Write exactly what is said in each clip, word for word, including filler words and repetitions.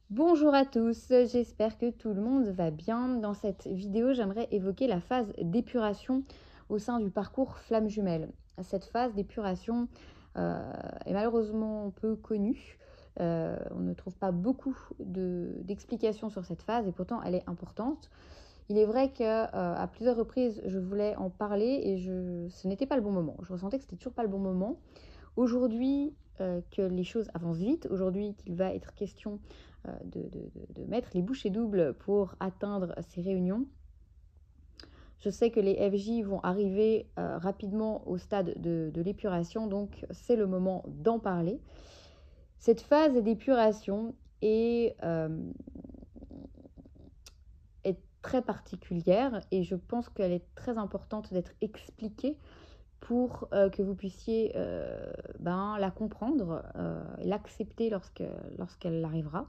Bonjour à tous, j'espère que tout le monde va bien. Dans cette vidéo, j'aimerais évoquer la phase d'épuration au sein du parcours flamme jumelle. Cette phase d'épuration euh, est malheureusement peu connue. Euh, on ne trouve pas beaucoup de, d'explications sur cette phase et pourtant elle est importante. Il est vrai qu'à euh, plusieurs reprises, je voulais en parler et je, ce n'était pas le bon moment. Je ressentais que c'était toujours pas le bon moment. Aujourd'hui, euh, que les choses avancent vite, aujourd'hui qu'il va être question euh, de, de, de, mettre les bouchées doubles pour atteindre ces réunions. Je sais que les F J vont arriver euh, rapidement au stade de, de l'épuration, donc c'est le moment d'en parler. Cette phase d'épuration est, euh, est très particulière et je pense qu'elle est très importante d'être expliquée pour euh, que vous puissiez euh, ben, la comprendre, euh, l'accepter lorsque, lorsqu'elle arrivera.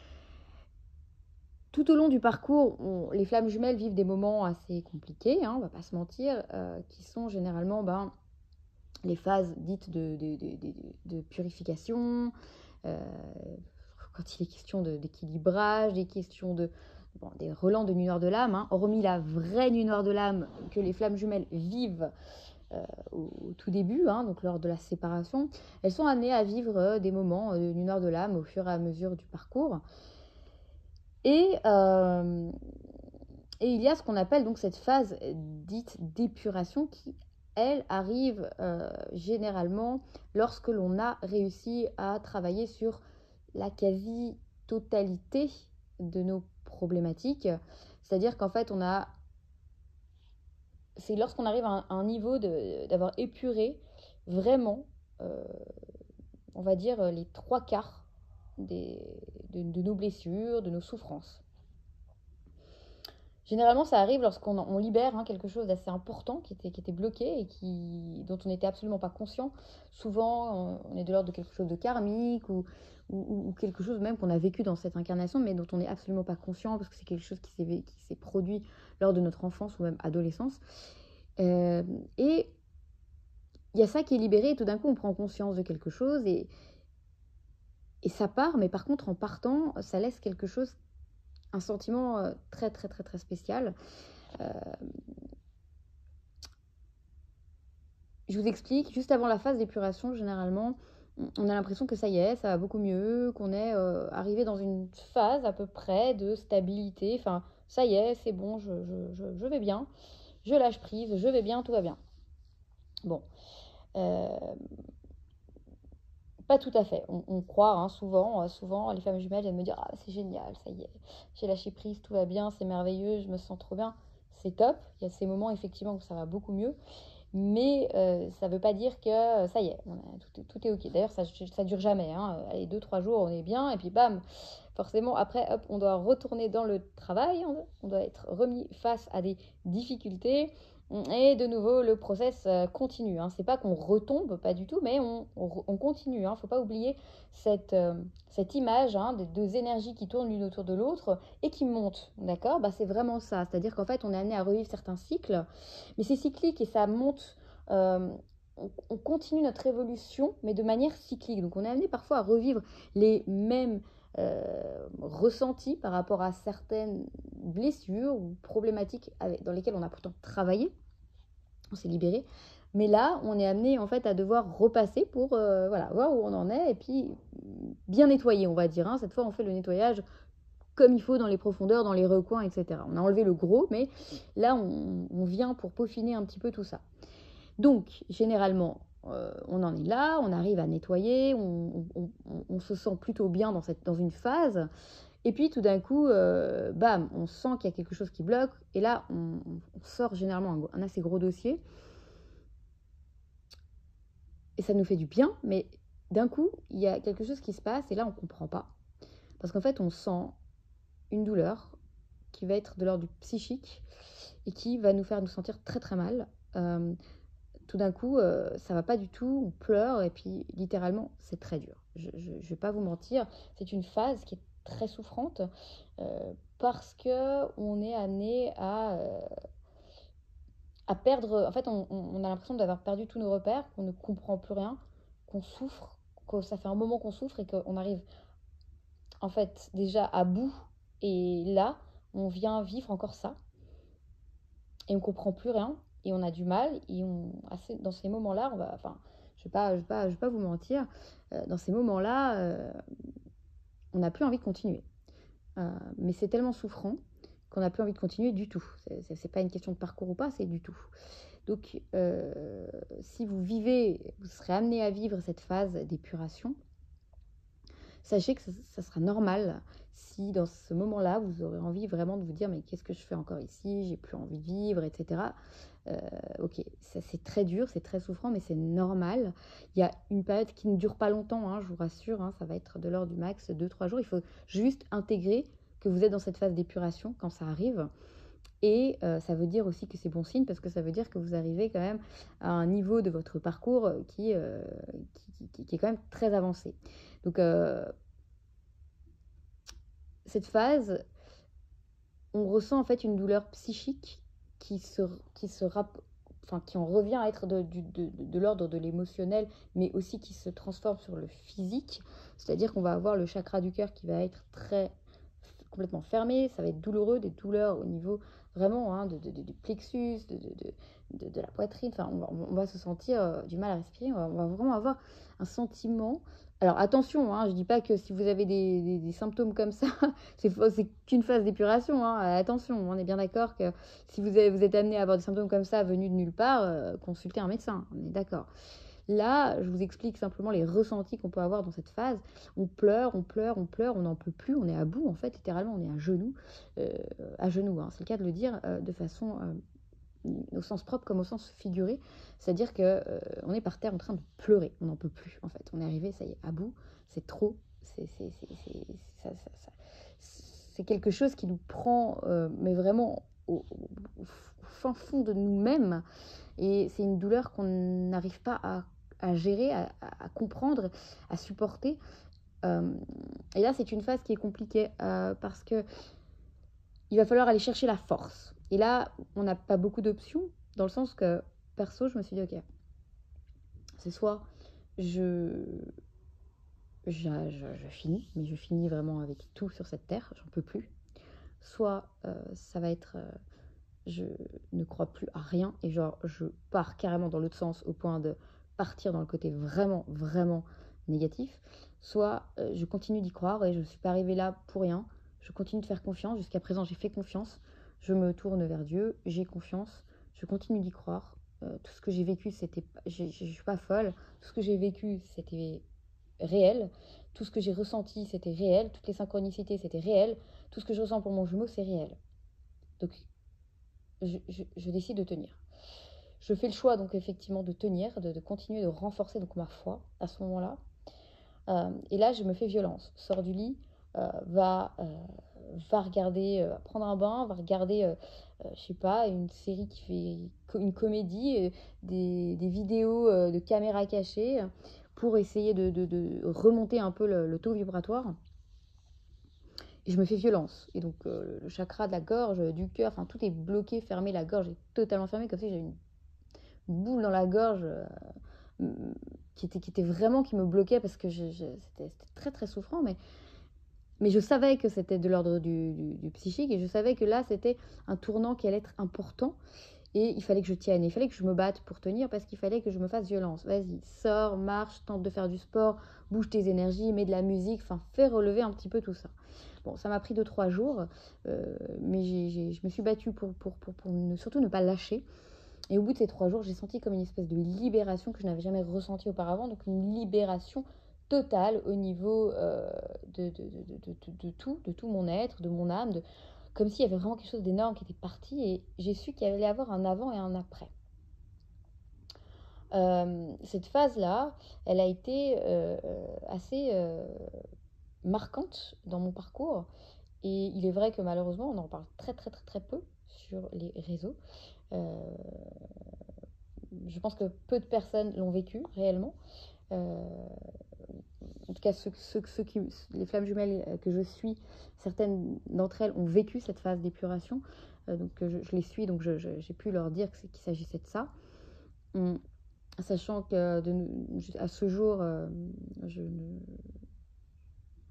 Tout au long du parcours, on, les flammes jumelles vivent des moments assez compliqués, hein, on ne va pas se mentir, euh, qui sont généralement ben, les phases dites de, de, de, de, de purification, euh, quand il est question de, d'équilibrage, des questions de, bon, des relents de nuit noire de l'âme, hein, hormis la vraie nuit noire de l'âme que les flammes jumelles vivent euh, au, au tout début, hein, donc lors de la séparation, elles sont amenées à vivre euh, des moments de nuit noire de l'âme au fur et à mesure du parcours. Et, euh, et il y a ce qu'on appelle donc cette phase dite d'épuration qui, elle, arrive euh, généralement lorsque l'on a réussi à travailler sur la quasi-totalité de nos problématiques. C'est-à-dire qu'en fait, on a c'est lorsqu'on arrive à un, à un niveau de, d'avoir épuré vraiment, euh, on va dire, les trois quarts des, de, de nos blessures, de nos souffrances. Généralement, ça arrive lorsqu'on on libère hein, quelque chose d'assez important qui était, qui était bloqué et qui, dont on n'était absolument pas conscient. Souvent, on est de l'ordre de quelque chose de karmique ou, ou, ou quelque chose même qu'on a vécu dans cette incarnation, mais dont on n'est absolument pas conscient parce que c'est quelque chose qui s'est, qui s'est produit lors de notre enfance ou même adolescence. Euh, et il y a ça qui est libéré et tout d'un coup, on prend conscience de quelque chose et, et ça part, mais par contre, en partant, ça laisse quelque chose, un sentiment très, très, très, très spécial. Euh, Je vous explique, juste avant la phase d'épuration, généralement, on a l'impression que ça y est, ça va beaucoup mieux, qu'on est euh, arrivé dans une phase à peu près de stabilité. Enfin, ça y est, c'est bon, je, je, je, je vais bien, je lâche prise, je vais bien, tout va bien. Bon. Euh, Pas tout à fait. On, on croit hein, souvent, euh, souvent les femmes jumelles viennent me dire ah c'est génial, ça y est, j'ai lâché prise, tout va bien, c'est merveilleux, je me sens trop bien, c'est top. Il y a ces moments effectivement où ça va beaucoup mieux, mais euh, ça ne veut pas dire que euh, ça y est, on a, tout, tout est ok. D'ailleurs ça ça dure jamais. Hein. Allez deux trois jours on est bien et puis bam, forcément après hop on doit retourner dans le travail, on, on doit être remis face à des difficultés. Et de nouveau, le process continue. Hein. C'est pas qu'on retombe, pas du tout, mais on, on, on continue. Il hein. ne faut pas oublier cette, euh, cette image hein, des deux énergies qui tournent l'une autour de l'autre et qui montent. D'accord bah, c'est vraiment ça. C'est-à-dire qu'en fait, on est amené à revivre certains cycles, mais c'est cyclique et ça monte. Euh, on, on continue notre évolution, mais de manière cyclique. Donc, on est amené parfois à revivre les mêmes euh, ressentis par rapport à certaines blessures ou problématiques avec, dans lesquelles on a pourtant travaillé, on s'est libéré. Mais là, on est amené en fait à devoir repasser pour euh, voilà, voir où on en est et puis bien nettoyer, on va dire. Hein. Cette fois, on fait le nettoyage comme il faut dans les profondeurs, dans les recoins, et cetera. On a enlevé le gros, mais là, on, on vient pour peaufiner un petit peu tout ça. Donc, généralement, euh, on en est là, on arrive à nettoyer, on, on, on, on se sent plutôt bien dans, cette, dans une phase. Et puis tout d'un coup, euh, bam, on sent qu'il y a quelque chose qui bloque. Et là, on, on sort généralement un, un assez gros dossier. Et ça nous fait du bien, mais d'un coup, il y a quelque chose qui se passe et là, on ne comprend pas. Parce qu'en fait, on sent une douleur qui va être de l'ordre du psychique et qui va nous faire nous sentir très très mal. Euh, tout d'un coup, euh, ça va pas du tout, on pleure et puis littéralement, c'est très dur. Je ne vais pas vous mentir, c'est une phase qui est très souffrante euh, parce que on est amené à, euh, à perdre. En fait, on, on a l'impression d'avoir perdu tous nos repères, qu'on ne comprend plus rien, qu'on souffre, que ça fait un moment qu'on souffre et qu'on arrive en fait, déjà à bout. Et là, on vient vivre encore ça. Et on comprend plus rien. Et on a du mal. Et on, assez, dans ces moments-là, on va, enfin, je ne vais, pas, je vais, pas, je vais pas vous mentir, euh, dans ces moments-là, euh, on n'a plus envie de continuer. Euh, mais c'est tellement souffrant qu'on n'a plus envie de continuer du tout. Ce n'est pas une question de parcours ou pas, c'est du tout. Donc, euh, si vous vivez, vous serez amené à vivre cette phase d'épuration, sachez que ça, ça sera normal si dans ce moment-là, vous aurez envie vraiment de vous dire « mais qu'est-ce que je fais encore ici? J'ai plus envie de vivre, et cetera » euh, Ok, ça, c'est très dur, c'est très souffrant, mais c'est normal. Il y a une période qui ne dure pas longtemps, hein, je vous rassure, hein, ça va être de l'ordre du max deux trois jours. Il faut juste intégrer que vous êtes dans cette phase d'épuration quand ça arrive. Et euh, ça veut dire aussi que c'est bon signe parce que ça veut dire que vous arrivez quand même à un niveau de votre parcours qui, euh, qui, qui, qui est quand même très avancé. Donc, euh, cette phase, on ressent en fait une douleur psychique qui, se, qui, se rap... enfin, qui en revient à être de, de, de, de l'ordre de l'émotionnel, mais aussi qui se transforme sur le physique. C'est-à-dire qu'on va avoir le chakra du cœur qui va être très complètement fermé, ça va être douloureux, des douleurs au niveau vraiment hein, de, de, de, du plexus, de, de, de, de la poitrine, enfin on va, on va se sentir euh, du mal à respirer, on va, on va vraiment avoir un sentiment. Alors attention, hein, je ne dis pas que si vous avez des, des, des symptômes comme ça, c'est, c'est qu'une phase d'épuration, hein, attention, on est bien d'accord que si vous, avez, vous êtes amené à avoir des symptômes comme ça venus de nulle part, euh, consultez un médecin, on est d'accord. Là, je vous explique simplement les ressentis qu'on peut avoir dans cette phase. On pleure, on pleure, on pleure, on n'en peut plus, on est à bout en fait, littéralement, on est à genoux, euh, à genoux, hein, c'est le cas de le dire euh, de façon euh, au sens propre comme au sens figuré, c'est-à-dire que euh, on est par terre en train de pleurer, on n'en peut plus en fait, on est arrivé, ça y est, à bout, c'est trop, c'est, c'est, c'est, c'est, ça, ça, ça, c'est quelque chose qui nous prend, euh, mais vraiment au, au, au fin fond de nous-mêmes, et c'est une douleur qu'on n'arrive pas à à gérer, à, à, comprendre, à supporter. Euh, et là, c'est une phase qui est compliquée euh, parce que il va falloir aller chercher la force. Et là, on n'a pas beaucoup d'options, dans le sens que, perso, je me suis dit, ok, c'est soit je, je, je, je finis, mais je finis vraiment avec tout sur cette terre, j'en peux plus. Soit euh, ça va être, euh, je ne crois plus à rien, et genre, je pars carrément dans l'autre sens, au point de partir dans le côté vraiment, vraiment négatif, soit euh, je continue d'y croire et je ne suis pas arrivée là pour rien, je continue de faire confiance, jusqu'à présent j'ai fait confiance, je me tourne vers Dieu, j'ai confiance, je continue d'y croire, euh, tout ce que j'ai vécu, c'était, je ne suis pas folle, tout ce que j'ai vécu, c'était réel, tout ce que j'ai ressenti, c'était réel, toutes les synchronicités, c'était réel, tout ce que je ressens pour mon jumeau, c'est réel. Donc, je, je, je décide de tenir. Je fais le choix donc effectivement de tenir, de, de continuer de renforcer donc ma foi à ce moment-là. Euh, et là, je me fais violence. Sors du lit, euh, va, euh, va regarder, euh, prendre un bain, va regarder, euh, euh, je sais pas, une série qui fait une comédie, euh, des, des vidéos euh, de caméra cachée euh, pour essayer de, de, de remonter un peu le, le taux vibratoire. Et je me fais violence. Et donc, euh, le chakra de la gorge, du cœur, enfin, tout est bloqué, fermé. La gorge est totalement fermée, comme si j'avais une boule dans la gorge euh, qui, était, qui était vraiment, qui me bloquait parce que je, je, c'était, c'était très, très souffrant. Mais, mais je savais que c'était de l'ordre du, du, du psychique et je savais que là, c'était un tournant qui allait être important. Et il fallait que je tienne, il fallait que je me batte pour tenir parce qu'il fallait que je me fasse violence. Vas-y, sors, marche, tente de faire du sport, bouge tes énergies, mets de la musique, enfin, fais relever un petit peu tout ça. Bon, ça m'a pris deux trois jours, euh, mais j'ai, j'ai, je me suis battue pour, pour, pour, pour ne, surtout ne pas lâcher. Et au bout de ces trois jours, j'ai senti comme une espèce de libération que je n'avais jamais ressentie auparavant, donc une libération totale au niveau euh, de, de, de, de, de, de tout, de tout mon être, de mon âme, de, comme s'il y avait vraiment quelque chose d'énorme qui était parti, et j'ai su qu'il allait y avoir un avant et un après. Euh, cette phase-là, elle a été euh, assez euh, marquante dans mon parcours, et il est vrai que malheureusement, on en parle très très très très peu sur les réseaux. Euh, je pense que peu de personnes l'ont vécu réellement. Euh, en tout cas, ceux, ceux, ceux qui, les flammes jumelles que je suis, certaines d'entre elles ont vécu cette phase d'épuration. Euh, donc je, je les suis, donc je, je, j'ai pu leur dire que qu'il s'agissait de ça. Hum, sachant que de, à ce jour, euh, je ne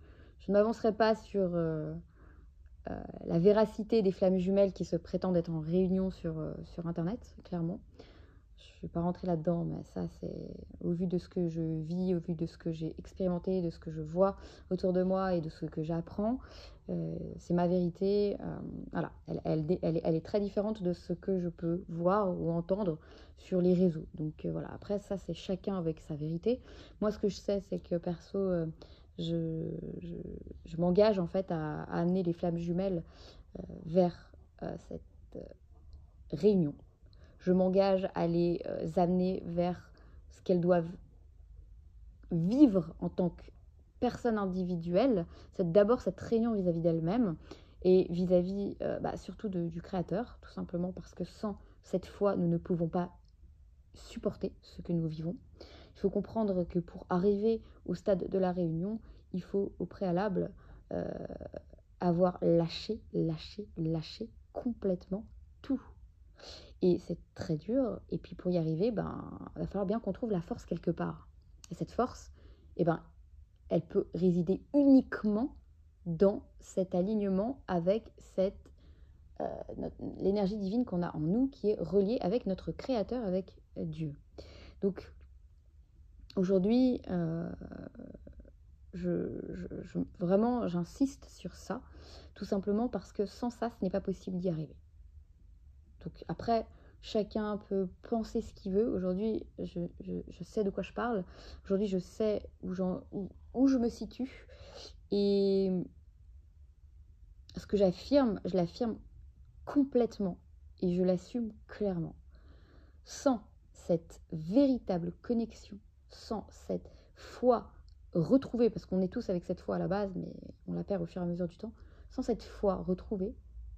je ne m'avancerai pas sur euh, euh, la véracité des flammes jumelles qui se prétendent être en réunion sur, euh, sur Internet, clairement. Je ne vais pas rentrer là-dedans, mais ça, c'est au vu de ce que je vis, au vu de ce que j'ai expérimenté, de ce que je vois autour de moi et de ce que j'apprends. Euh, c'est ma vérité. Euh, voilà, elle, elle, elle, est, elle est très différente de ce que je peux voir ou entendre sur les réseaux. Donc euh, voilà, après, ça, c'est chacun avec sa vérité. Moi, ce que je sais, c'est que perso, euh, je, je, je m'engage en fait à, à amener les flammes jumelles euh, vers euh, cette euh, réunion. Je m'engage à les euh, amener vers ce qu'elles doivent vivre en tant que personne individuelle. C'est d'abord cette réunion vis-à-vis d'elles-mêmes et vis-à-vis euh, bah, surtout de, du Créateur, tout simplement parce que sans cette foi, nous ne pouvons pas supporter ce que nous vivons. Il faut comprendre que pour arriver au stade de la réunion, il faut au préalable euh, avoir lâché, lâché, lâché complètement tout. Et c'est très dur. Et puis pour y arriver, ben, il va falloir bien qu'on trouve la force quelque part. Et cette force, eh ben, elle peut résider uniquement dans cet alignement avec cette, euh, notre, l'énergie divine qu'on a en nous, qui est reliée avec notre Créateur, avec Dieu. Donc aujourd'hui, euh, je, je, je, vraiment, j'insiste sur ça, tout simplement parce que sans ça, ce n'est pas possible d'y arriver. Donc après, chacun peut penser ce qu'il veut. Aujourd'hui, je, je, je sais de quoi je parle. Aujourd'hui, je sais où, où, où je me situe. Et ce que j'affirme, je l'affirme complètement. Et je l'assume clairement. Sans cette véritable connexion, sans cette foi retrouvée, parce qu'on est tous avec cette foi à la base, mais on la perd au fur et à mesure du temps, sans cette foi retrouvée,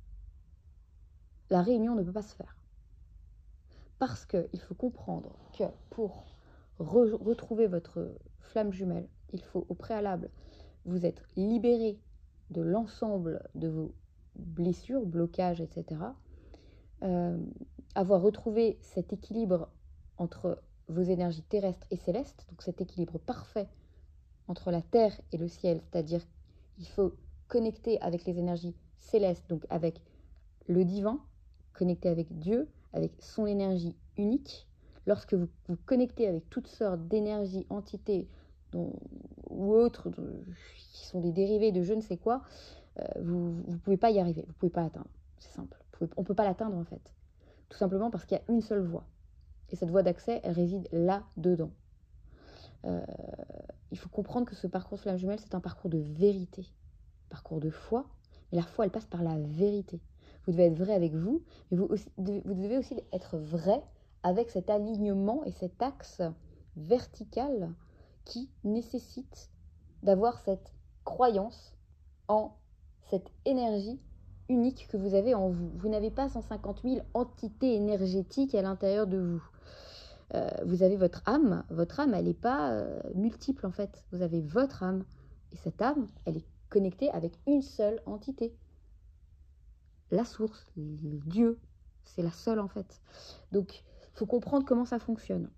la réunion ne peut pas se faire. Parce qu'il faut comprendre que pour re- retrouver votre flamme jumelle, il faut au préalable vous être libéré de l'ensemble de vos blessures, blocages, et cetera. Euh, avoir retrouvé cet équilibre entre vos énergies terrestres et célestes, donc cet équilibre parfait entre la terre et le ciel, c'est-à-dire qu'il faut connecter avec les énergies célestes, donc avec le divin, connecter avec Dieu, avec son énergie unique. Lorsque vous vous connectez avec toutes sortes d'énergies, entités dont, ou autres dont, qui sont des dérivés de je ne sais quoi, euh, vous ne pouvez pas y arriver, vous ne pouvez pas l'atteindre. C'est simple. Pouvez, on ne peut pas l'atteindre en fait. Tout simplement parce qu'il y a une seule voie. Et cette voie d'accès, elle réside là-dedans. Euh, il faut comprendre que ce parcours flamme jumelle, c'est un parcours de vérité, un parcours de foi. Mais la foi, elle passe par la vérité. Vous devez être vrai avec vous, mais vous, aussi, vous devez aussi être vrai avec cet alignement et cet axe vertical qui nécessite d'avoir cette croyance en cette énergie unique que vous avez en vous. Vous n'avez pas cent cinquante mille entités énergétiques à l'intérieur de vous. Euh, vous avez votre âme. Votre âme, elle n'est pas euh, multiple en fait. Vous avez votre âme. Et cette âme, elle est connectée avec une seule entité. La source, Dieu, c'est la seule en fait. Donc, il faut comprendre comment ça fonctionne.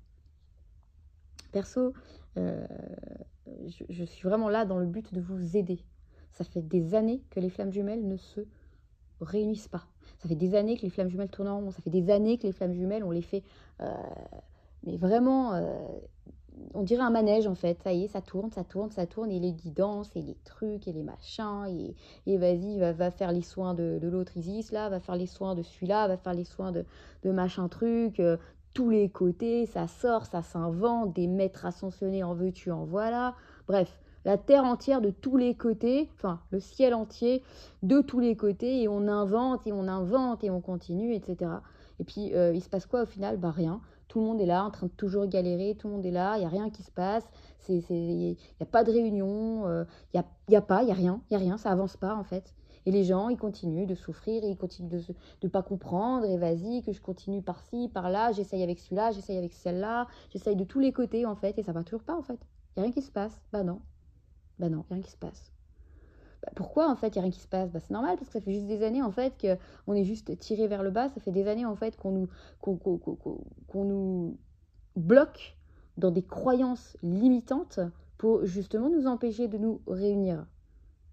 Perso, euh, je, je suis vraiment là dans le but de vous aider. Ça fait des années que les flammes jumelles ne se réunissent pas. Ça fait des années que les flammes jumelles tournent en rond. Ça fait des années que les flammes jumelles, on les fait... Euh, mais vraiment... Euh, on dirait un manège en fait, ça y est, ça tourne, ça tourne, ça tourne, et les guidances, et les trucs, et les machins, et, et vas-y, va, va faire les soins de, de l'autre Isis, là, va faire les soins de celui-là, va faire les soins de, de machin truc, euh, tous les côtés, ça sort, ça s'invente, des maîtres ascensionnés en veux-tu, en voilà, bref, la terre entière de tous les côtés, enfin, le ciel entier de tous les côtés, et on invente, et on invente, et on continue, et cetera. Et puis, euh, il se passe quoi au final? Bah rien. Tout le monde est là, en train de toujours galérer, tout le monde est là, il n'y a rien qui se passe, il n'y a pas de réunion, il euh, n'y a, y a pas, il n'y a rien, il n'y a rien, ça avance pas en fait. Et les gens, ils continuent de souffrir, ils continuent de ne pas comprendre, et vas-y, que je continue par-ci, par-là, j'essaye avec celui-là, j'essaye avec celle-là, j'essaye de tous les côtés en fait, et ça va toujours pas en fait. Il n'y a rien qui se passe, bah non, bah non, il n'y a rien qui se passe. Bah pourquoi en fait il n'y a rien qui se passe? Bah c'est normal parce que ça fait juste des années en fait qu'on est juste tiré vers le bas, ça fait des années en fait qu'on nous, qu'on, qu'on, qu'on, qu'on nous bloque dans des croyances limitantes pour justement nous empêcher de nous réunir.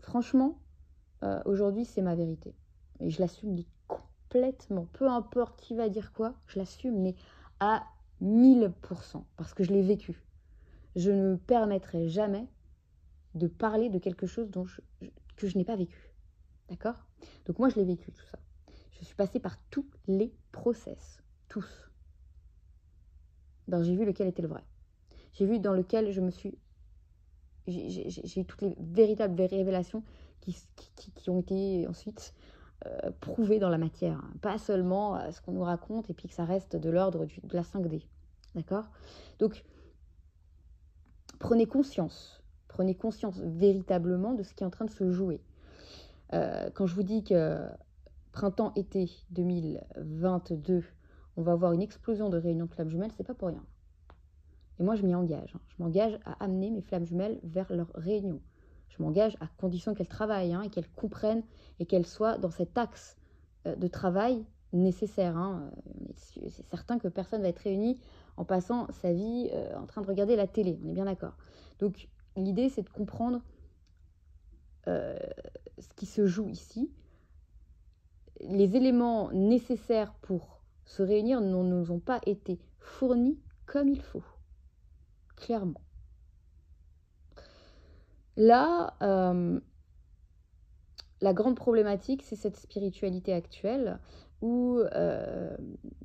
Franchement, euh, aujourd'hui, c'est ma vérité. Et je l'assume complètement. Peu importe qui va dire quoi, je l'assume, mais à mille pour cent. Parce que je l'ai vécu. Je ne me permettrai jamais de parler de quelque chose dont je, je, que je n'ai pas vécu. D'accord? Donc moi, je l'ai vécu, tout ça. Je suis passée par tous les process. Tous. Ben, j'ai vu lequel était le vrai. J'ai vu dans lequel je me suis... J'ai eu toutes les véritables révélations qui, qui, qui ont été ensuite euh, prouvées dans la matière. Pas seulement euh, ce qu'on nous raconte et puis que ça reste de l'ordre de la cinq D. D'accord? Donc, prenez conscience. Prenez conscience véritablement de ce qui est en train de se jouer. Euh, quand je vous dis que printemps-été deux mille vingt-deux, on va avoir une explosion de réunions de flammes jumelles, c'est pas pour rien. Et moi, je m'y engage. Hein. Je m'engage à amener mes flammes jumelles vers leur réunion. Je m'engage à condition qu'elles travaillent hein, et qu'elles comprennent et qu'elles soient dans cet axe euh, de travail nécessaire. Hein. C'est certain que personne ne va être réuni en passant sa vie euh, en train de regarder la télé. On est bien d'accord. Donc, l'idée, c'est de comprendre euh, ce qui se joue ici. Les éléments nécessaires pour se réunir ne nous ont pas été fournis comme il faut. Clairement. Là, euh, la grande problématique, c'est cette spiritualité actuelle où euh,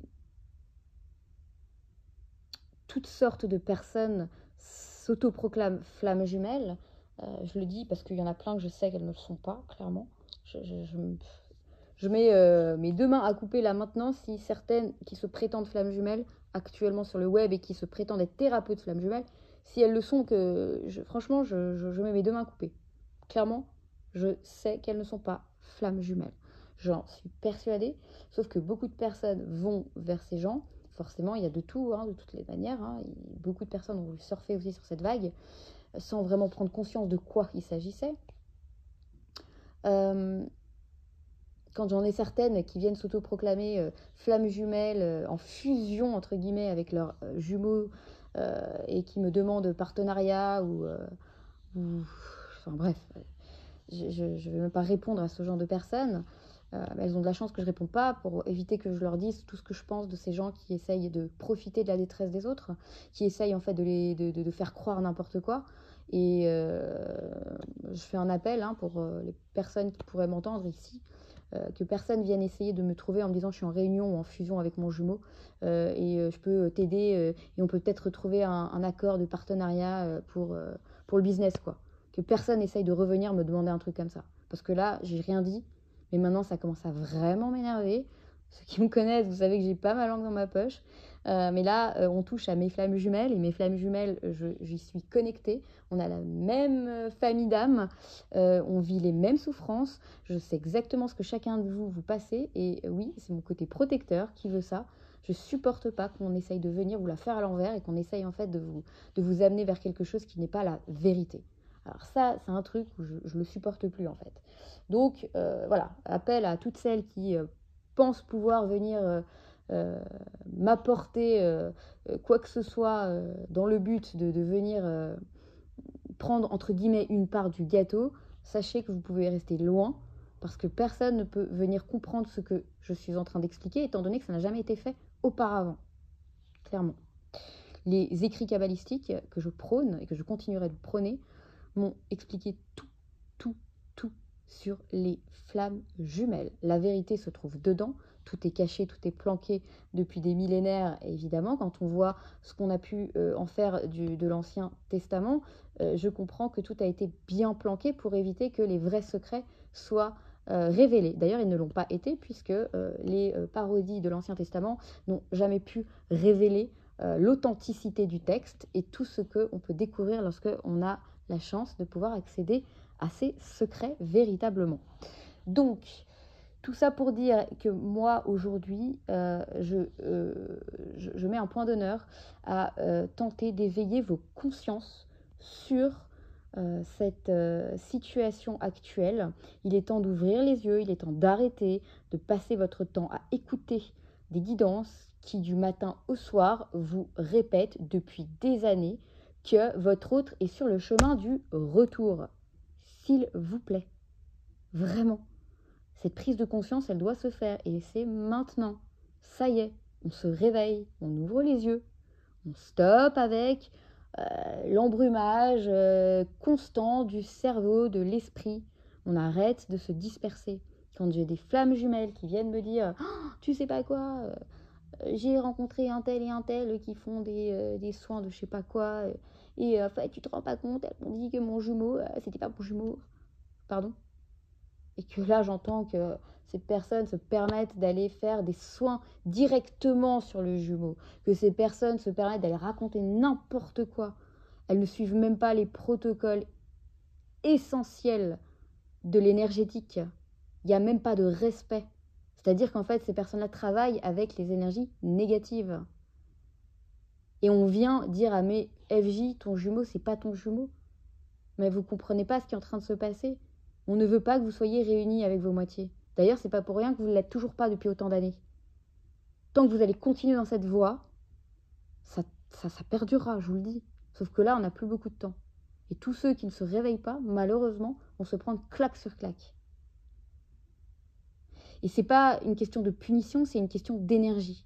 toutes sortes de personnes s'autoproclament flammes jumelles. Euh, je le dis parce qu'il y en a plein que je sais qu'elles ne le sont pas, clairement. Je, je, je, je mets euh, mes deux mains à couper là maintenant si certaines qui se prétendent flammes jumelles actuellement sur le web et qui se prétendent être thérapeutes flammes jumelles, si elles le sont, que je, franchement, je, je, je mets mes deux mains coupées. Clairement, je sais qu'elles ne sont pas flammes jumelles. J'en suis persuadée, sauf que beaucoup de personnes vont vers ces gens. Forcément, il y a de tout, hein, de toutes les manières. Hein. Beaucoup de personnes ont voulu surfer aussi sur cette vague, sans vraiment prendre conscience de quoi il s'agissait. Euh, quand j'en ai certaines qui viennent s'autoproclamer euh, flammes jumelles euh, en fusion, entre guillemets, avec leurs euh, jumeaux, euh, et qui me demandent partenariat ou... Euh, ou enfin bref, je ne vais même pas répondre à ce genre de personnes. Euh, elles ont de la chance que je ne réponde pas pour éviter que je leur dise tout ce que je pense de ces gens qui essayent de profiter de la détresse des autres, qui essayent en fait de, les, de, de, de faire croire n'importe quoi. Et euh, je fais un appel hein, pour euh, les personnes qui pourraient m'entendre ici, euh, que personne vienne essayer de me trouver en me disant je suis en réunion ou en fusion avec mon jumeau euh, et euh, je peux t'aider euh, et on peut peut-être retrouver un, un accord de partenariat euh, pour, euh, pour le business quoi. Que personne essaye de revenir me demander un truc comme ça. Parce que là, j'ai rien dit, mais maintenant, ça commence à vraiment m'énerver. Ceux qui me connaissent, vous savez que j'ai pas ma langue dans ma poche. Euh, mais là, euh, on touche à mes flammes jumelles. Et mes flammes jumelles, j'y suis connectée. On a la même famille d'âmes. Euh, on vit les mêmes souffrances. Je sais exactement ce que chacun de vous vous passez. Et euh, oui, c'est mon côté protecteur qui veut ça. Je supporte pas qu'on essaye de venir vous la faire à l'envers et qu'on essaye en fait de vous, de vous amener vers quelque chose qui n'est pas la vérité. Alors ça, c'est un truc où je ne le supporte plus en fait. Donc euh, voilà, appel à toutes celles qui euh, pensent pouvoir venir euh, euh, m'apporter euh, quoi que ce soit euh, dans le but de, de venir euh, prendre entre guillemets une part du gâteau. Sachez que vous pouvez rester loin parce que personne ne peut venir comprendre ce que je suis en train d'expliquer étant donné que ça n'a jamais été fait auparavant, clairement. Les écrits kabbalistiques que je prône et que je continuerai de prôner m'ont expliqué tout, tout, tout sur les flammes jumelles. La vérité se trouve dedans, tout est caché, tout est planqué depuis des millénaires, évidemment. Quand on voit ce qu'on a pu euh, en faire du, de l'Ancien Testament, euh, je comprends que tout a été bien planqué pour éviter que les vrais secrets soient euh, révélés. D'ailleurs, ils ne l'ont pas été puisque euh, les euh, parodies de l'Ancien Testament n'ont jamais pu révéler euh, l'authenticité du texte et tout ce qu'on peut découvrir lorsque on a la chance de pouvoir accéder à ces secrets véritablement. Donc, tout ça pour dire que moi, aujourd'hui, euh, je, euh, je, je mets un point d'honneur à euh, tenter d'éveiller vos consciences sur euh, cette euh, situation actuelle. Il est temps d'ouvrir les yeux, il est temps d'arrêter, de passer votre temps à écouter des guidances qui, du matin au soir, vous répètent depuis des années que votre autre est sur le chemin du retour. s'il vous plaît. Vraiment. Cette prise de conscience, elle doit se faire. Et c'est maintenant. Ça y est, on se réveille, on ouvre les yeux, on stoppe avec euh, l'embrumage euh, constant du cerveau, de l'esprit. On arrête de se disperser. Quand j'ai des flammes jumelles qui viennent me dire oh, « tu sais pas quoi euh, j'ai rencontré un tel et un tel qui font des, euh, des soins de je sais pas quoi, euh, et en fait, tu te rends pas compte, elles m'ont dit que mon jumeau, euh, c'était pas mon jumeau. » Pardon ? Et que là, j'entends que ces personnes se permettent d'aller faire des soins directement sur le jumeau, que ces personnes se permettent d'aller raconter n'importe quoi. Elles ne suivent même pas les protocoles essentiels de l'énergétique. Il n'y a même pas de respect. C'est-à-dire qu'en fait, ces personnes-là travaillent avec les énergies négatives. Et on vient dire à mes F J, ton jumeau, c'est pas ton jumeau. Mais vous comprenez pas ce qui est en train de se passer. On ne veut pas que vous soyez réunis avec vos moitiés. D'ailleurs, c'est pas pour rien que vous ne l'êtes toujours pas depuis autant d'années. Tant que vous allez continuer dans cette voie, ça, ça, ça perdurera, je vous le dis. Sauf que là, on n'a plus beaucoup de temps. Et tous ceux qui ne se réveillent pas, malheureusement, vont se prendre claque sur claque. Et c'est pas une question de punition, c'est une question d'énergie.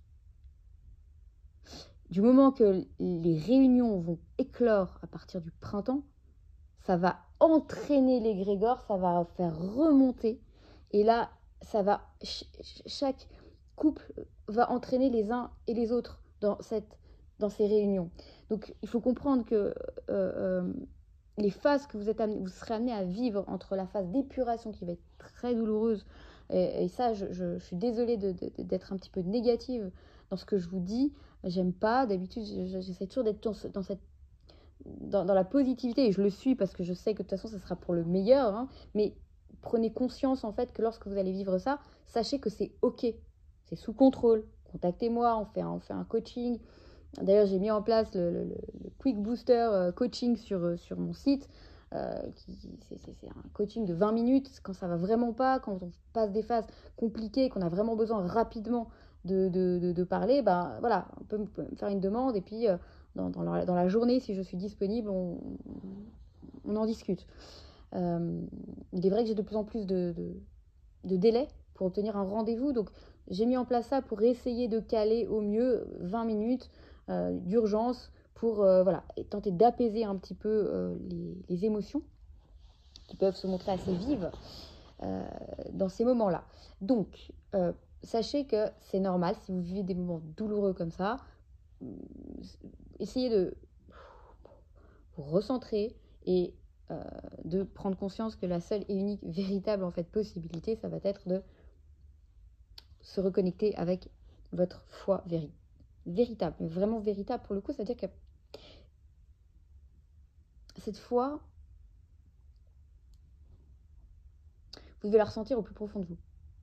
Du moment que les réunions vont éclore à partir du printemps, ça va entraîner l'égrégore, ça va faire remonter. Et là, ça va, ch- chaque couple va entraîner les uns et les autres dans, cette, dans ces réunions. Donc, il faut comprendre que euh, euh, les phases que vous, êtes amené, vous serez amenés à vivre entre la phase d'épuration qui va être très douloureuse, et, et ça, je, je, je suis désolée de, de, d'être un petit peu négative dans ce que je vous dis. J'aime pas, d'habitude, j'essaie toujours d'être dans, dans cette Dans, dans la positivité, et je le suis parce que je sais que de toute façon ça sera pour le meilleur, hein, mais prenez conscience en fait que lorsque vous allez vivre ça, sachez que c'est ok, c'est sous contrôle. Contactez-moi, on fait un, on fait un coaching. D'ailleurs, j'ai mis en place le, le, le Quick Booster euh, coaching sur, sur mon site. Euh, qui, c'est, c'est, c'est un coaching de vingt minutes quand ça va vraiment pas, quand on passe des phases compliquées, qu'on a vraiment besoin rapidement de, de, de, de parler, ben voilà, on peut me faire une demande et puis euh, dans, dans, la, dans la journée, si je suis disponible, on, on en discute. Euh, il est vrai que j'ai de plus en plus de, de, de délais pour obtenir un rendez-vous, donc j'ai mis en place ça pour essayer de caler au mieux vingt minutes euh, d'urgence pour euh, voilà, et tenter d'apaiser un petit peu euh, les, les émotions qui peuvent se montrer assez vives euh, dans ces moments-là. Donc, euh, sachez que c'est normal si vous vivez des moments douloureux comme ça. Essayez de vous recentrer et euh, de prendre conscience que la seule et unique véritable en fait possibilité, ça va être de se reconnecter avec votre foi véri- véritable, mais vraiment véritable pour le coup, c'est-à-dire que cette foi, vous devez la ressentir au plus profond de vous.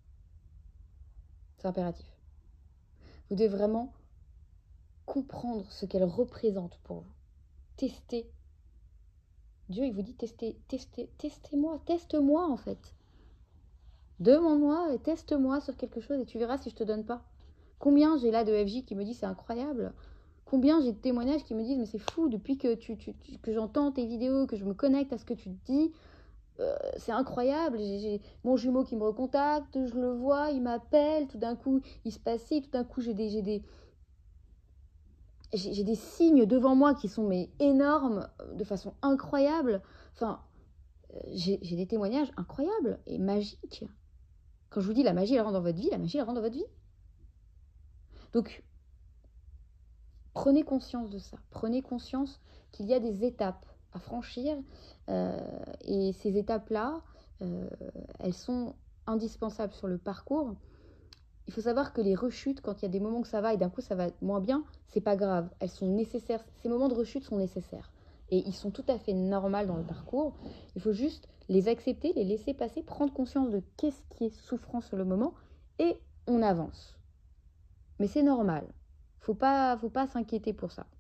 C'est impératif. Vous devez vraiment comprendre ce qu'elle représente pour vous. Tester. Dieu, il vous dit testez, testez, testez-moi, teste-moi en fait. Demande-moi et teste-moi sur quelque chose et tu verras si je te donne pas. Combien j'ai là de F J qui me disent c'est incroyable. Combien j'ai de témoignages qui me disent mais c'est fou depuis que, tu, tu, tu, que j'entends tes vidéos, que je me connecte à ce que tu dis. Euh, c'est incroyable. J'ai, j'ai mon jumeau qui me recontacte, je le vois, il m'appelle, tout d'un coup il se passe ci, tout d'un coup j'ai des, j'ai des, j'ai, j'ai des signes devant moi qui sont mais énormes, de façon incroyable. Enfin, j'ai, j'ai des témoignages incroyables et magiques. Quand je vous dis la magie, elle rentre dans votre vie, la magie, elle rentre dans votre vie. Donc, prenez conscience de ça. Prenez conscience qu'il y a des étapes à franchir. Euh, et ces étapes-là, euh, elles sont indispensables sur le parcours. Il faut savoir que les rechutes, quand il y a des moments que ça va et d'un coup ça va moins bien, c'est pas grave. Elles sont nécessaires. Ces moments de rechute sont nécessaires. Et ils sont tout à fait normaux dans le parcours. Il faut juste les accepter, les laisser passer, prendre conscience de qu'est-ce qui est souffrant sur le moment et on avance. Mais c'est normal. Faut pas, faut pas s'inquiéter pour ça.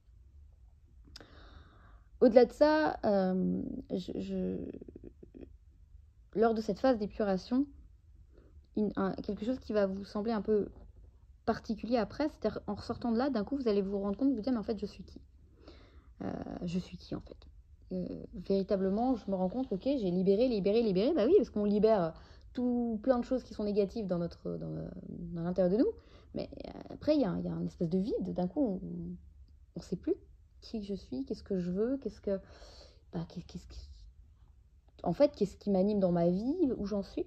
Au-delà de ça, euh, je, je... lors de cette phase d'épuration, une, un, quelque chose qui va vous sembler un peu particulier après, c'est-à-dire en ressortant de là, d'un coup, vous allez vous rendre compte, vous dire, mais en fait, je suis qui euh, Je suis qui en fait euh, véritablement, je me rends compte, ok, j'ai libéré, libéré, libéré. Bah oui, parce qu'on libère tout plein de choses qui sont négatives dans notre dans, le- dans l'intérieur de nous. Mais euh, après, il y a, il y a un espèce de vide. D'un coup, on ne sait plus qui je suis, qu'est-ce que je veux, qu'est-ce que... Bah, qu'est- qu'est-ce qui... En fait, qu'est-ce qui m'anime dans ma vie, où j'en suis,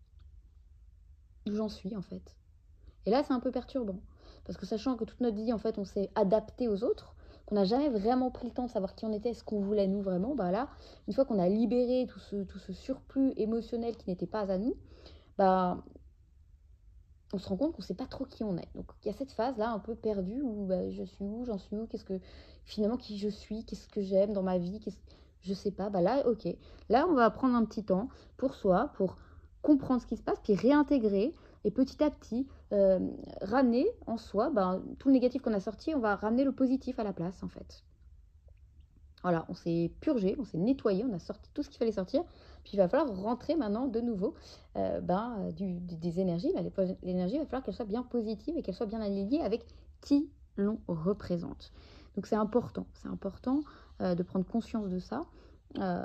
où j'en suis, en fait. Et là, c'est un peu perturbant. Parce que sachant que toute notre vie, en fait, on s'est adapté aux autres, qu'on n'a jamais vraiment pris le temps de savoir qui on était, ce qu'on voulait nous vraiment, bah là, une fois qu'on a libéré tout ce, tout ce surplus émotionnel qui n'était pas à nous, bah, on se rend compte qu'on ne sait pas trop qui on est. Donc il y a cette phase-là un peu perdue où bah, je suis où, j'en suis où, qu'est-ce que finalement qui je suis, qu'est-ce que j'aime dans ma vie, qu'est-ce... je sais pas. Bah là, ok. Là, on va prendre un petit temps pour soi, pour comprendre ce qui se passe, puis réintégrer et petit à petit euh, ramener en soi bah, tout le négatif qu'on a sorti, on va ramener le positif à la place en fait. Voilà, on s'est purgé, on s'est nettoyé, on a sorti tout ce qu'il fallait sortir. Puis il va falloir rentrer maintenant de nouveau euh, ben, euh, du, du- des énergies. Ben, l'énergie, il va falloir qu'elle soit bien positive et qu'elle soit bien alignée avec qui l'on représente. Donc c'est important, c'est important euh, de prendre conscience de ça. Euh,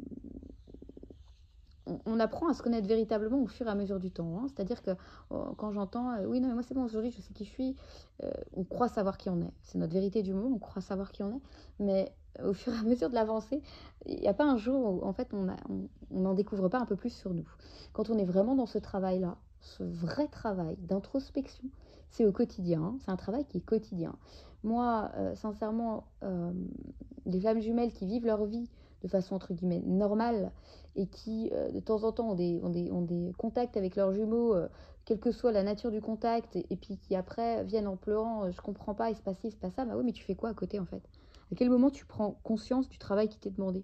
on, on apprend à se connaître véritablement au fur et à mesure du temps. Hein. C'est-à-dire que oh, quand j'entends euh, oui, non, mais moi c'est bon, aujourd'hui je sais qui je suis, euh, on croit savoir qui on est. C'est notre vérité du moment, on croit savoir qui on est. Mais au fur et à mesure de l'avancée, il n'y a pas un jour où en fait on n'en découvre pas un peu plus sur nous. Quand on est vraiment dans ce travail-là, ce vrai travail d'introspection, c'est au quotidien. Hein. C'est un travail qui est quotidien. Moi, euh, sincèrement, euh, des flammes jumelles qui vivent leur vie de façon entre guillemets normale et qui euh, de temps en temps ont des, ont des, ont des contacts avec leurs jumeaux, euh, quelle que soit la nature du contact, et, et puis qui après viennent en pleurant, euh, je comprends pas, il se passe ci, il se passe ça, bah oui, mais tu fais quoi à côté en fait? À quel moment tu prends conscience du travail qui t'est demandé?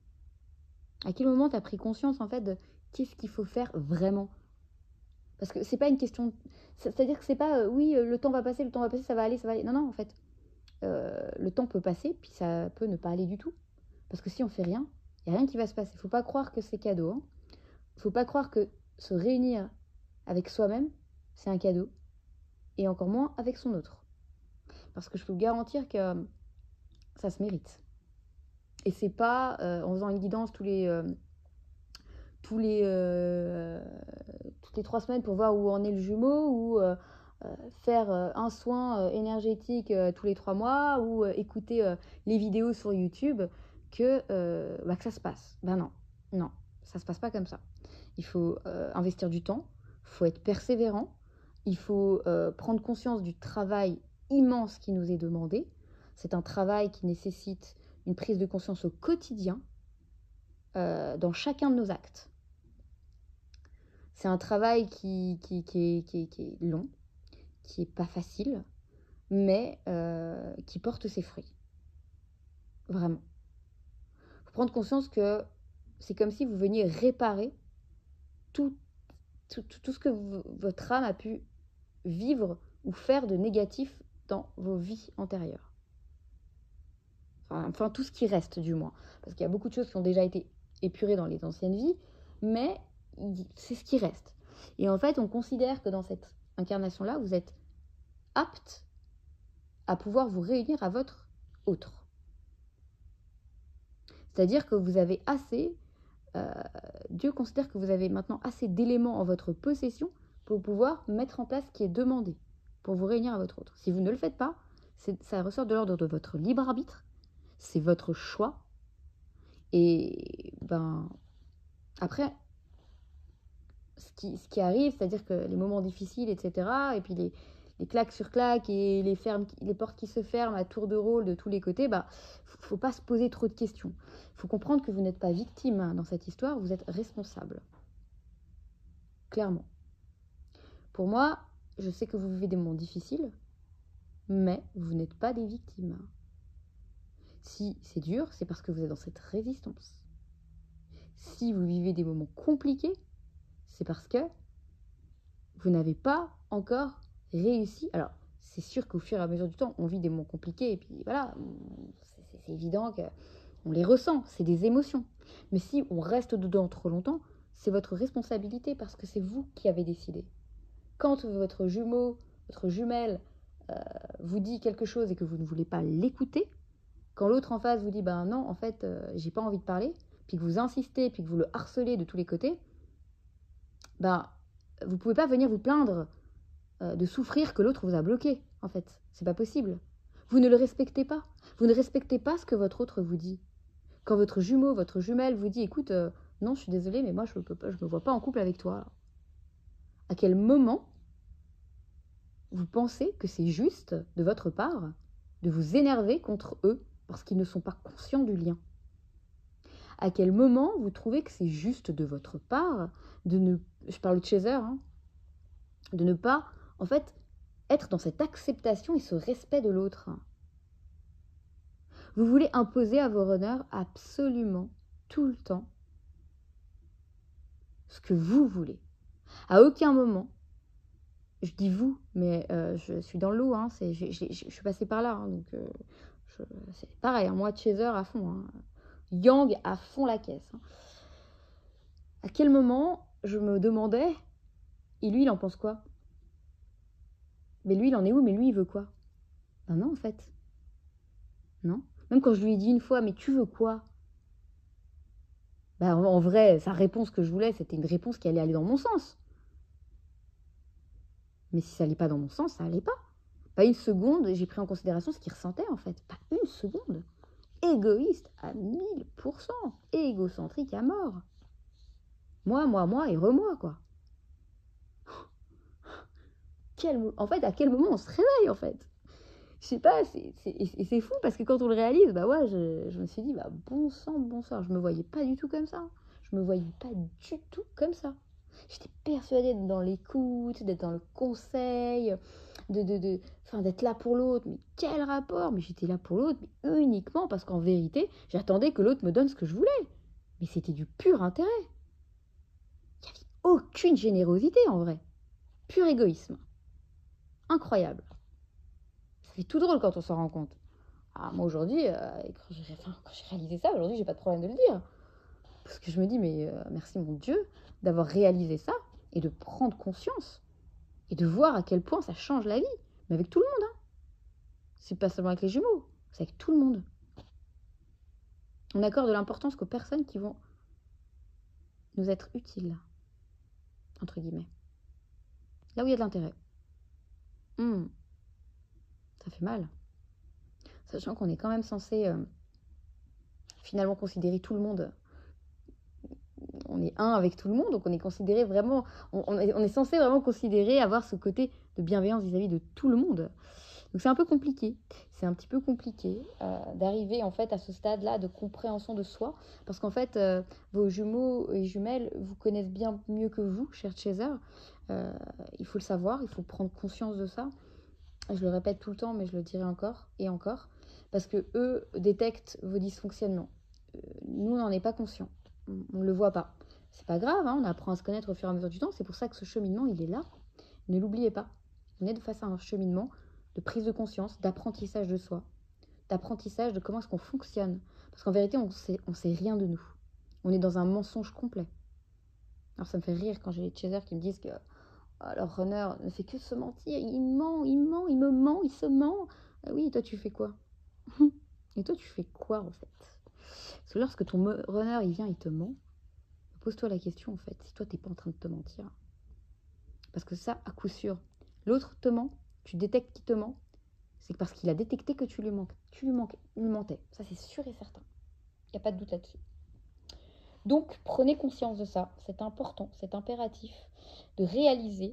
À quel moment tu as pris conscience en fait de qu'est-ce qu'il faut faire vraiment? Parce que c'est pas une question, c'est-à-dire que c'est pas euh, oui, euh, le temps va passer, le temps va passer, ça va aller, ça va aller. Non, non, en fait, euh, le temps peut passer, puis ça peut ne pas aller du tout. Parce que si on fait rien, il n'y a rien qui va se passer. Il ne faut pas croire que c'est cadeau. Hein. Il ne faut pas croire que se réunir avec soi-même, c'est un cadeau. Et encore moins avec son autre. Parce que je peux vous garantir que ça se mérite. Et c'est pas euh, en faisant une guidance tous les, euh, tous les, euh, toutes les trois semaines pour voir où en est le jumeau, ou euh, euh, faire euh, un soin euh, énergétique euh, tous les trois mois, ou euh, écouter euh, les vidéos sur YouTube, que, euh, bah, que ça se passe. Ben non, non, ça se passe pas comme ça. Il faut euh, investir du temps, il faut être persévérant, il faut euh, prendre conscience du travail immense qui nous est demandé. C'est un travail qui nécessite une prise de conscience au quotidien, euh, dans chacun de nos actes. C'est un travail qui, qui, qui, est, qui, est, qui est long, qui n'est pas facile, mais euh, qui porte ses fruits. Vraiment. Il faut prendre conscience que c'est comme si vous veniez réparer tout, tout, tout ce que vous, votre âme a pu vivre ou faire de négatif dans vos vies antérieures. Enfin, enfin, tout ce qui reste du moins. Parce qu'il y a beaucoup de choses qui ont déjà été épurées dans les anciennes vies, mais c'est ce qui reste. Et en fait, on considère que dans cette incarnation-là, vous êtes apte à pouvoir vous réunir à votre autre. C'est-à-dire que vous avez assez, euh, Dieu considère que vous avez maintenant assez d'éléments en votre possession pour pouvoir mettre en place ce qui est demandé pour vous réunir à votre autre. Si vous ne le faites pas, ça ressort de l'ordre de votre libre arbitre, c'est votre choix. Et ben après, ce qui, ce qui arrive, c'est-à-dire que les moments difficiles, et cetera, et puis les, les claques sur claques et les, fermes, les portes qui se ferment à tour de rôle de tous les côtés, bah, faut pas se poser trop de questions. Il faut comprendre que vous n'êtes pas victime dans cette histoire, vous êtes responsable. Clairement. Pour moi, je sais que vous vivez des moments difficiles, mais vous n'êtes pas des victimes. Si c'est dur, c'est parce que vous êtes dans cette résistance. Si vous vivez des moments compliqués, c'est parce que vous n'avez pas encore réussi. Alors, c'est sûr qu'au fur et à mesure du temps, on vit des moments compliqués, et puis voilà, c'est évident qu'on les ressent, c'est des émotions. Mais si on reste dedans trop longtemps, c'est votre responsabilité, parce que c'est vous qui avez décidé. Quand votre jumeau, votre jumelle, euh, vous dit quelque chose et que vous ne voulez pas l'écouter, Quand l'autre en face vous dit, ben non, en fait, euh, j'ai pas envie de parler, puis que vous insistez, puis que vous le harcelez de tous les côtés, ben, vous pouvez pas venir vous plaindre euh, de souffrir que l'autre vous a bloqué, en fait. C'est pas possible. Vous ne le respectez pas. Vous ne respectez pas ce que votre autre vous dit. Quand votre jumeau, votre jumelle vous dit, écoute, euh, non, je suis désolée, mais moi, je ne me vois pas en couple avec toi. À quel moment vous pensez que c'est juste de votre part de vous énerver contre eux parce qu'ils ne sont pas conscients du lien? À quel moment vous trouvez que c'est juste de votre part de ne, je parle de chaser, hein, de ne pas, en fait, être dans cette acceptation et ce respect de l'autre? Vous voulez imposer à vos runners absolument tout le temps ce que vous voulez. À aucun moment, je dis vous, mais euh, je suis dans le lot, hein, je, je, je, je suis passée par là, hein, donc euh, c'est pareil, hein, moi chaser à fond, hein, yang à fond la caisse. Hein. À quel moment je me demandais, et lui il en pense quoi? Mais lui il en est où? Mais lui il veut quoi? Ben non en fait, non. Même quand je lui ai dit une fois, mais tu veux quoi? Ben, en vrai, sa réponse que je voulais, c'était une réponse qui allait aller dans mon sens. Mais si ça n'allait pas dans mon sens, ça n'allait pas. Pas une seconde, j'ai pris en considération ce qu'il ressentait en fait. Pas une seconde. Égoïste à mille pour cent. Égocentrique à mort. Moi, moi, moi et remoi quoi. Quel... En fait, à quel moment on se réveille en fait? Je sais pas, c'est, c'est, et c'est fou parce que quand on le réalise, bah ouais, je, je me suis dit, bah bon sang, bon sang, je me voyais pas du tout comme ça. Je me voyais pas du tout comme ça. J'étais persuadée d'être dans l'écoute, d'être dans le conseil, de, de, de, enfin, d'être là pour l'autre. Mais quel rapport? Mais j'étais là pour l'autre, mais uniquement parce qu'en vérité, j'attendais que l'autre me donne ce que je voulais. Mais c'était du pur intérêt. Il n'y avait aucune générosité en vrai. Pur égoïsme. Incroyable. C'est tout drôle quand on s'en rend compte. Ah, moi aujourd'hui, euh, quand, j'ai, enfin, quand j'ai réalisé ça, aujourd'hui, j'ai pas de problème de le dire. Parce que je me dis, mais euh, merci mon Dieu d'avoir réalisé ça et de prendre conscience et de voir à quel point ça change la vie. Mais avec tout le monde. Hein. C'est pas seulement avec les jumeaux, c'est avec tout le monde. On accorde de l'importance qu'aux personnes qui vont nous être utiles, entre guillemets. Là où il y a de l'intérêt. Mmh. Ça fait mal. Sachant qu'on est quand même censé euh, finalement considérer tout le monde. On est un avec tout le monde, donc on est considéré vraiment, on, on, est, on est censé vraiment considérer avoir ce côté de bienveillance vis-à-vis de tout le monde. Donc c'est un peu compliqué, c'est un petit peu compliqué euh, d'arriver en fait à ce stade-là de compréhension de soi, parce qu'en fait euh, vos jumeaux et jumelles vous connaissent bien mieux que vous, chers chaser. Euh, il faut le savoir, il faut prendre conscience de ça. Je le répète tout le temps, mais je le dirai encore et encore, parce que eux détectent vos dysfonctionnements. Euh, nous, on n'en est pas conscient, on ne le voit pas. C'est pas grave, hein, on apprend à se connaître au fur et à mesure du temps, c'est pour ça que ce cheminement, il est là. Ne l'oubliez pas, on est face à un cheminement de prise de conscience, d'apprentissage de soi, d'apprentissage de comment est-ce qu'on fonctionne. Parce qu'en vérité, on sait, on sait rien de nous. On est dans un mensonge complet. Alors ça me fait rire quand j'ai les chasers qui me disent que oh, leur runner ne fait que se mentir, il ment, il ment, il me ment, il se ment. Ah oui, et toi tu fais quoi? Et toi tu fais quoi en fait? Parce que lorsque ton runner il vient, il te ment, pose-toi la question en fait, si toi t'es pas en train de te mentir. Parce que ça, à coup sûr, l'autre te ment, tu détectes qu'il te ment, c'est parce qu'il a détecté que tu lui manques, tu lui manquais, lui mentais. Ça c'est sûr et certain. Il n'y a pas de doute là-dessus. Donc prenez conscience de ça, c'est important, c'est impératif de réaliser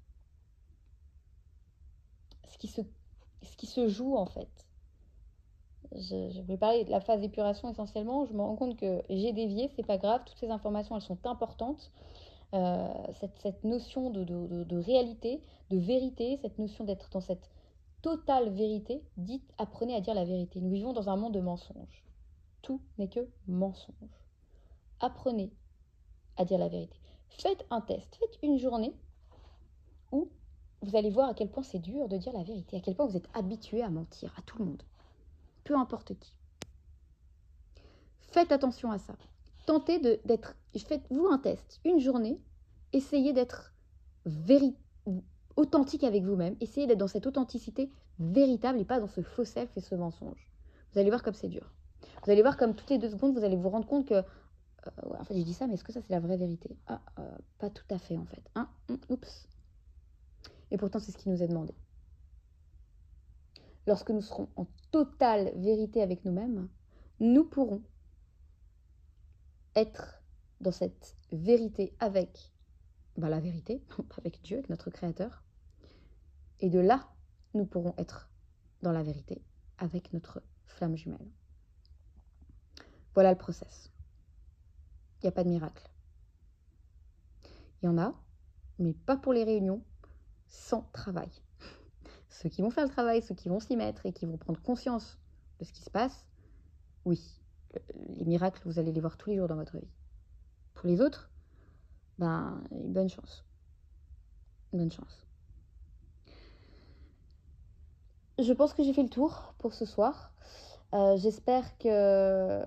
ce qui se, ce qui se joue en fait. Je, je vais parler de la phase d'épuration essentiellement, je me rends compte que j'ai dévié, c'est pas grave, toutes ces informations elles sont importantes. Euh, cette, cette notion de, de, de, de réalité, de vérité, cette notion d'être dans cette totale vérité, dites, apprenez à dire la vérité. Nous vivons dans un monde de mensonges. Tout n'est que mensonge. Apprenez à dire la vérité. Faites un test, faites une journée où vous allez voir à quel point c'est dur de dire la vérité, à quel point vous êtes habitué à mentir à tout le monde, peu importe qui. Faites attention à ça. Tentez de, d'être, faites-vous un test, une journée, essayez d'être véri, authentique avec vous-même, essayez d'être dans cette authenticité véritable et pas dans ce faux self et ce mensonge. Vous allez voir comme c'est dur. Vous allez voir comme toutes les deux secondes, vous allez vous rendre compte que... Euh, ouais, en fait, je dis ça, mais est-ce que ça, c'est la vraie vérité? Ah, euh, pas tout à fait, en fait. Hein? Oups. Et pourtant, c'est ce qui nous est demandé. Lorsque nous serons en totale vérité avec nous-mêmes, nous pourrons être dans cette vérité avec ben, la vérité, avec Dieu, avec notre Créateur. Et de là, nous pourrons être dans la vérité avec notre flamme jumelle. Voilà le process. Il n'y a pas de miracle. Il y en a, mais pas pour les réunions, sans travail. Ceux qui vont faire le travail, ceux qui vont s'y mettre et qui vont prendre conscience de ce qui se passe, oui, les miracles, vous allez les voir tous les jours dans votre vie. Pour les autres, ben, une bonne chance. Une bonne chance. Je pense que j'ai fait le tour pour ce soir. Euh, j'espère que,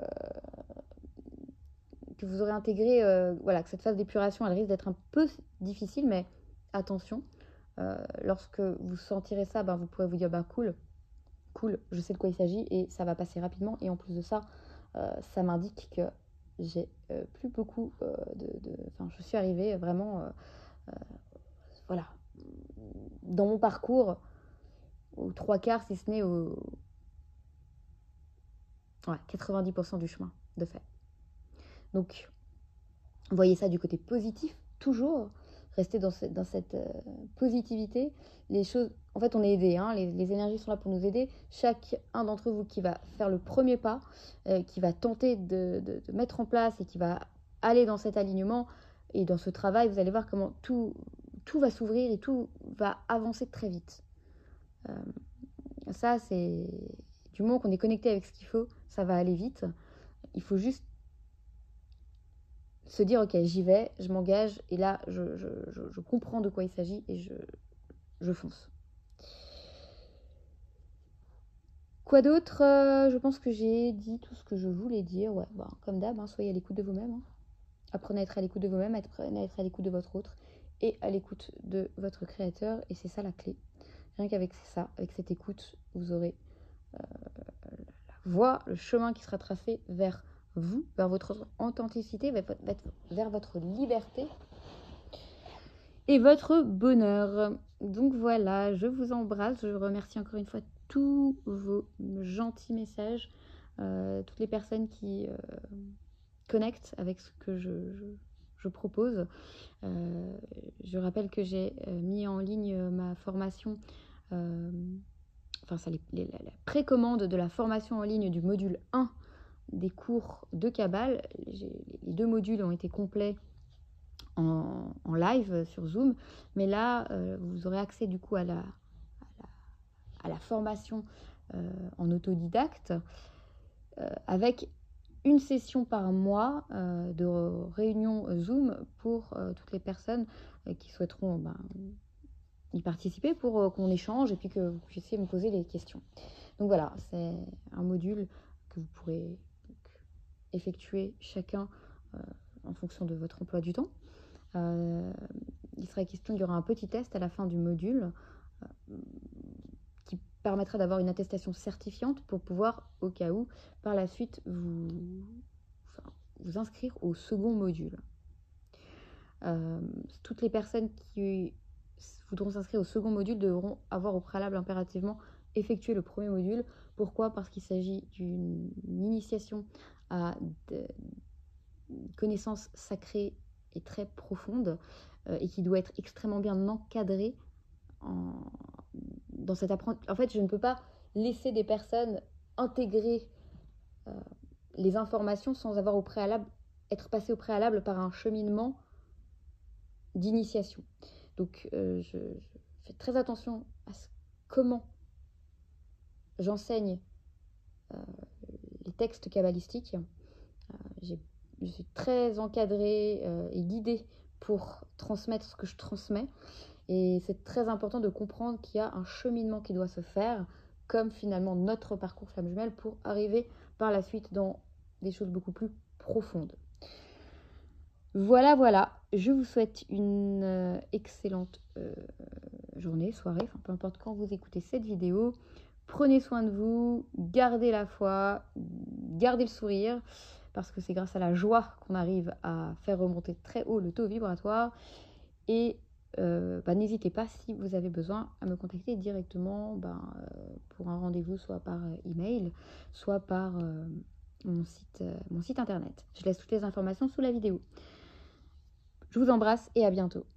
que vous aurez intégré, euh, voilà, que cette phase d'épuration, elle risque d'être un peu difficile, mais attention, euh, lorsque vous sentirez ça, ben, vous pourrez vous dire, ben, cool, cool, je sais de quoi il s'agit et ça va passer rapidement. Et en plus de ça, euh, ça m'indique que j'ai euh, plus beaucoup euh, de, de... Enfin, je suis arrivée vraiment, euh, euh, voilà, dans mon parcours, aux trois quarts, si ce n'est au ouais, quatre-vingt-dix pour cent du chemin de fait. Donc, voyez ça du côté positif, toujours. Restez dans, ce, dans cette euh, positivité. Les choses, en fait, on est aidé, hein, les, les énergies sont là pour nous aider. Chacun d'entre vous qui va faire le premier pas, euh, qui va tenter de, de, de mettre en place et qui va aller dans cet alignement et dans ce travail, vous allez voir comment tout, tout va s'ouvrir et tout va avancer très vite. Euh, ça, c'est... Du moment qu'on est connecté avec ce qu'il faut, ça va aller vite. Il faut juste se dire, ok, j'y vais, je m'engage, et là, je, je, je, je comprends de quoi il s'agit, et je, je fonce. Quoi d'autre? euh, Je pense que j'ai dit tout ce que je voulais dire. Ouais, bah, comme d'hab, hein, soyez à l'écoute de vous-même. Hein. Apprenez à être à l'écoute de vous-même, apprenez à être à l'écoute de votre autre, et à l'écoute de votre créateur, et c'est ça la clé. Rien qu'avec ça, avec cette écoute, vous aurez euh, la voie, le chemin qui sera tracé vers vous, vers votre authenticité, vers votre liberté et votre bonheur. Donc voilà, je vous embrasse. Je remercie encore une fois tous vos gentils messages, euh, toutes les personnes qui euh, connectent avec ce que je, je, je propose. Euh, je rappelle que j'ai mis en ligne ma formation, euh, enfin ça, les, les, la précommande de la formation en ligne du module un des cours de Kabbale. Les deux modules ont été complets en, en live sur Zoom, mais là, euh, vous aurez accès du coup à la, à la, à la formation euh, en autodidacte euh, avec une session par mois euh, de réunion Zoom pour euh, toutes les personnes euh, qui souhaiteront ben, y participer pour euh, qu'on échange et puis que vous puissiez me poser les questions. Donc voilà, c'est un module que vous pourrez effectuer chacun euh, en fonction de votre emploi du temps. Euh, il sera question, il y aura un petit test à la fin du module euh, qui permettra d'avoir une attestation certifiante pour pouvoir, au cas où, par la suite, vous, enfin, vous inscrire au second module. Euh, toutes les personnes qui voudront s'inscrire au second module devront avoir au préalable impérativement effectué le premier module. Pourquoi? Parce qu'il s'agit d'une initiation à de connaissances sacrées et très profonde euh, et qui doit être extrêmement bien encadrée en, dans cet apprentissage. En fait, je ne peux pas laisser des personnes intégrer euh, les informations sans avoir au préalable, être passé au préalable par un cheminement d'initiation. Donc, euh, je, je fais très attention à ce, comment j'enseigne euh, les textes kabbalistiques. Euh, j'ai, je suis très encadrée euh, et guidée pour transmettre ce que je transmets. Et c'est très important de comprendre qu'il y a un cheminement qui doit se faire, comme finalement notre parcours flamme jumelle, pour arriver par la suite dans des choses beaucoup plus profondes. Voilà, voilà. Je vous souhaite une euh, excellente euh, journée, soirée, enfin peu importe quand vous écoutez cette vidéo. Prenez soin de vous, gardez la foi, gardez le sourire, parce que c'est grâce à la joie qu'on arrive à faire remonter très haut le taux vibratoire. Et euh, bah, n'hésitez pas, si vous avez besoin, à me contacter directement bah, euh, pour un rendez-vous, soit par euh, email, soit par euh, mon site, euh, mon site internet. Je laisse toutes les informations sous la vidéo. Je vous embrasse et à bientôt.